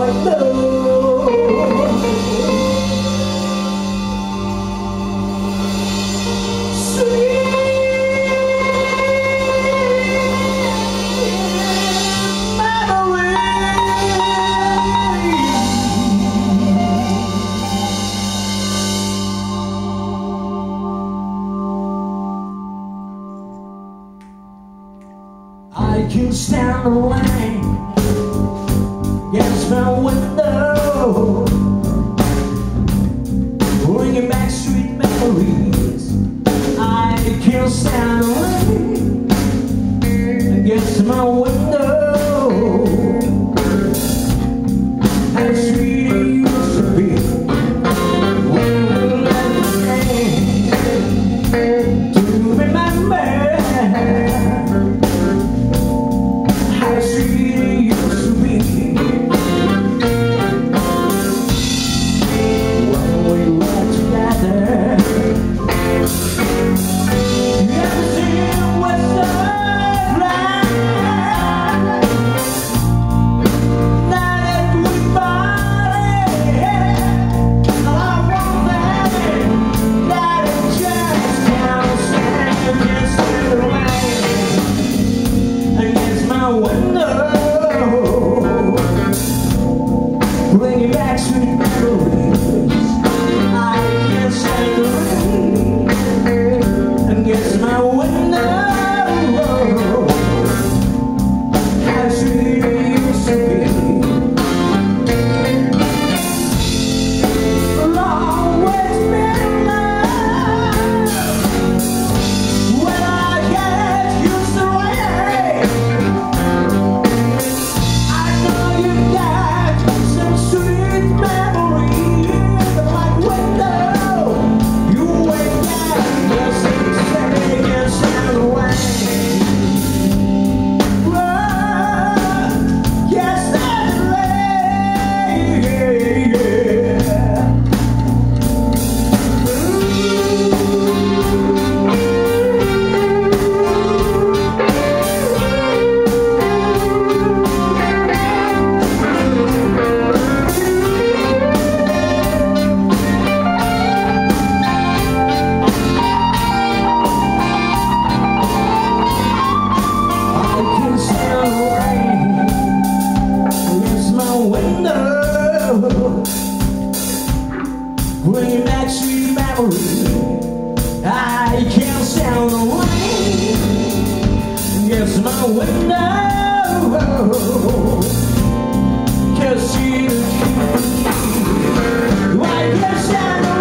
I can stand the rain against my window, bringing back sweet memories. I can stand the rain against my window, how sweet it used to be when we let the rain to remember. Bringing back sweet memories. I can stand the rain against my window. How sweet it used to be. Always been love. When I get used to rain, I know you got some sweet memories. Like window, you wake up, you're saying against the rain. Yes, that rain, bringing back sweet memories. I can't stand the rain against my window, 'cause I can't stand the rain.